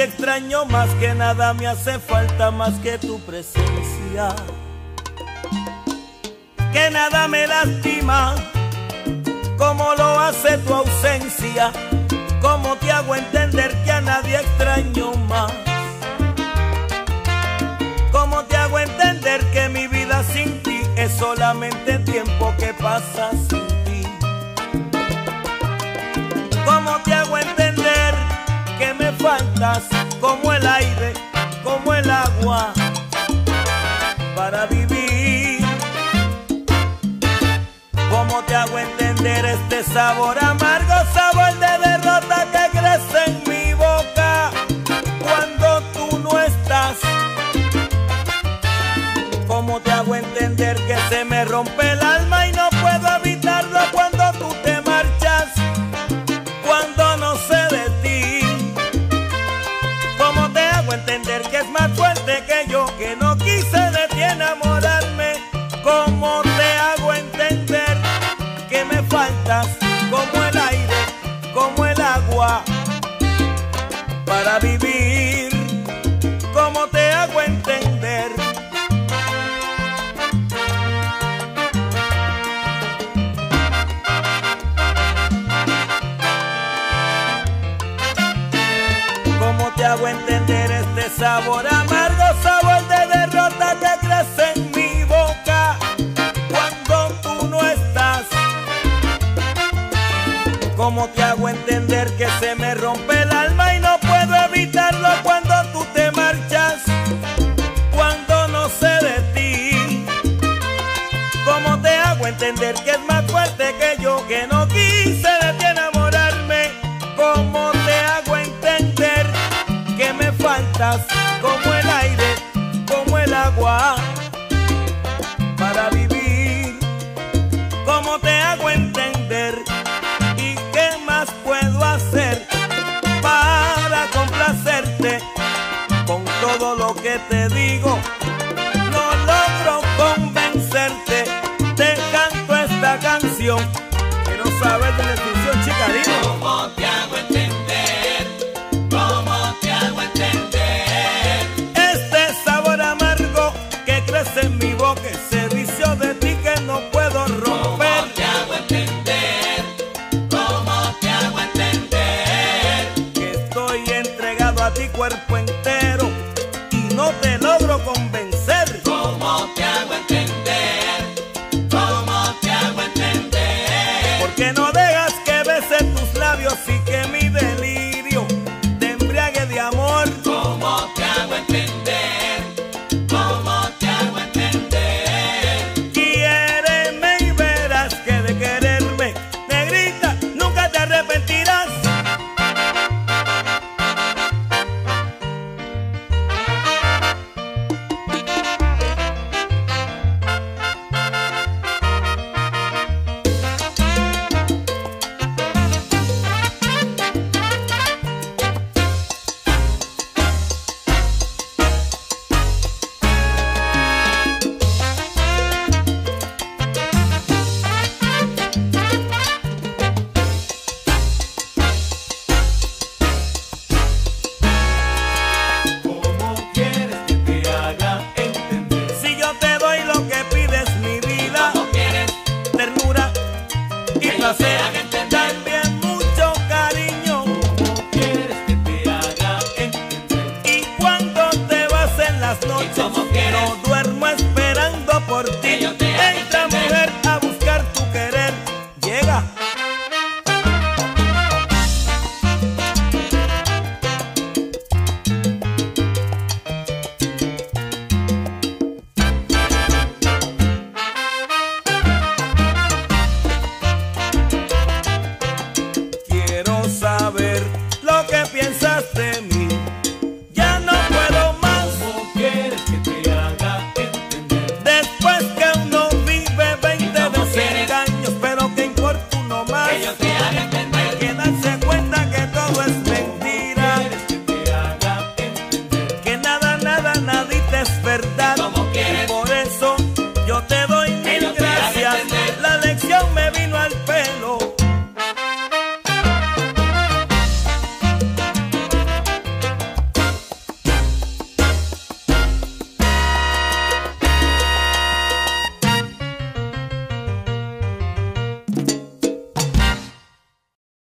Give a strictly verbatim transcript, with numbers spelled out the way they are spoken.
nadie extraño más, que nada me hace falta más que tu presencia, que nada me lastima como lo hace tu ausencia. ¿Cómo te hago entender que a nadie extraño más? ¿Cómo te hago entender que mi vida sin ti es solamente tiempo que pasa sin ti? ¿Cómo te hago entender que me faltas como el aire, como el agua para vivir? ¿Cómo te hago entender este sabor amargo, sabor de derrota que crece en mi boca cuando tú no estás? ¿Cómo te hago entender que se me rompe el alma y no puedo evitarlo cuando tú te marchas, cuando no sé de ti? ¿Cómo te hago entender que es más fuerte que yo, que no quise de ti enamorarme? ¿Cómo te hago entender que me faltas como el aire, como el agua para vivir? ¿Cómo te hago entender? ¿Cómo te hago entender este sabor amargo, sabor de derrota que crece en mi boca cuando tú no estás? ¿Cómo te hago entender que se me rompe el alma y no puedo evitarlo cuando tú te marchas, cuando no sé de ti? ¿Cómo te hago entender que es más fuerte que yo, que no quise de ti enamorarme? ¿Cómo te hago entender que me faltas como el aire, como el agua para vivir? ¿Cómo te hago entender? ¿Y qué más puedo hacer para complacerte con todo lo que te digo? No logro convencerte, te canto esta canción que no sabes de la descripción, chica, dime. ¿Cómo te hago entender? ¿Cómo te hago entender? Este sabor amargo que crece en mi boca, ese vicio de ti que no puedo romper. ¿Cómo te hago entender? ¿Cómo te hago entender? Que estoy entregado a ti cuerpo entero y no te logro convencer. ¿Cómo te hago entender? ¿Cómo te hago entender? Porque no